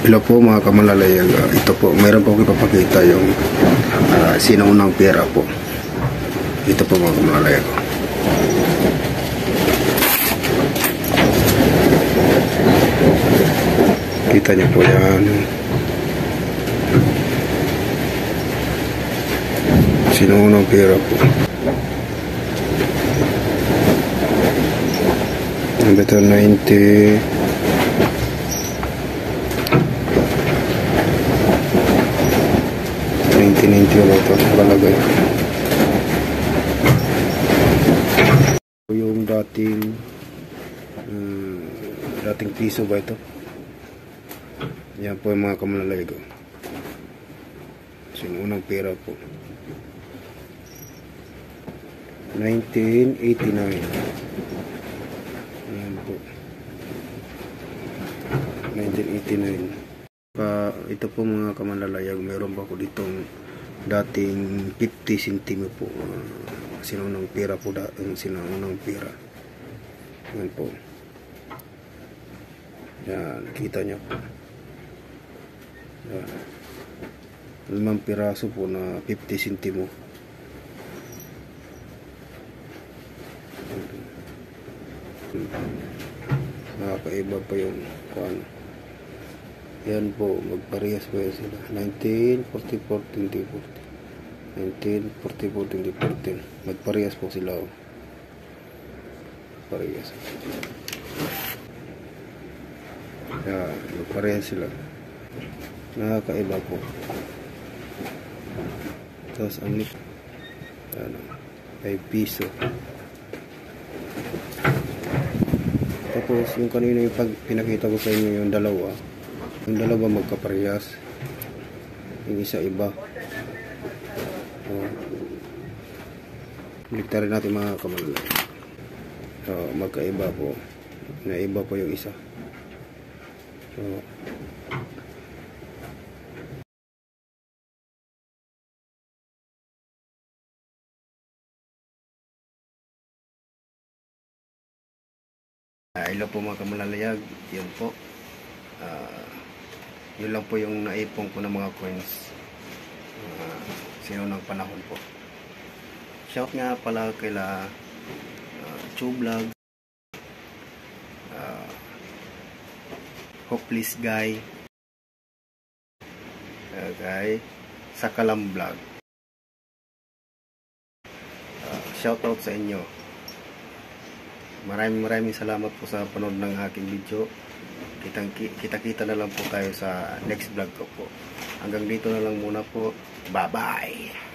Hello po mga kamalalayag. Ito po, mayroon po ipapakita yung sinaunang pera po. Ito po mga kamalalayag. Kita niyo po yan. Sinaunang pera po. Number 90. 1990 ba ito nakalagay. Yung dating piso ba ito? Yan po yung mga kamalalay ko. Sinunang pera po. 1989. Yan po. 1989. Ito po mga kamalalayag, mayroon pa po ditong dating 50 centimo po. Sinunang pera po, sinunang pera. Yan po. Yan, kita nyo po. Yan. 5 piraso po na 50 centimo. Nakakaiba pa yung kuan. Yan po, magparehas po yan sila. 1944, 2040. 1944, 2014. Magparehas po sila. Parehas. Yan, magparehas sila. Nakakaiba po. Tapos ang yan, 5 piso. Tapos yung kanina yung pinakita ko sa inyo yung dalawa. Yung dalawa magkaparehas. Yung isa iba. Baliktarin natin mga kamalalay. Magkaiba po. Naiba po yung isa. Hello po mga kamalalayag. Yun po. Yun lang po yung naipong ko ng mga coins sinunang panahon po. Shout nga pala kaila Chublog, Hopeless Guy, Sakalam Vlog. Shout out sa inyo. Maraming salamat po sa panood ng aking video. Kita-kita na lang po tayo sa next vlog ko po. Hanggang dito na lang muna po. Bye-bye!